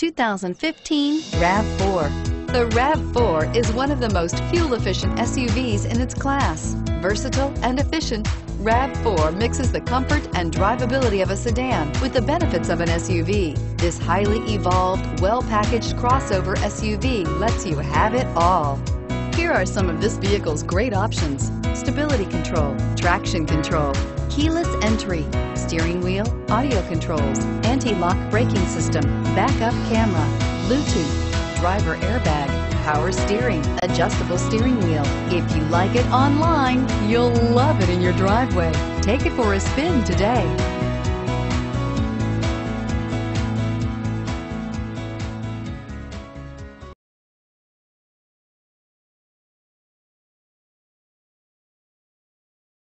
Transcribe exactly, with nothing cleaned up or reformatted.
two thousand fifteen RAV four. The RAV four is one of the most fuel-efficient S U Vs in its class. Versatile and efficient, RAV four mixes the comfort and drivability of a sedan with the benefits of an S U V. This highly evolved, well-packaged crossover S U V lets you have it all. Here are some of this vehicle's great options: stability control, traction control, keyless entry, steering wheel audio controls, anti-lock braking system, backup camera, Bluetooth, driver airbag, power steering, adjustable steering wheel. If you like it online, you'll love it in your driveway. Take it for a spin today.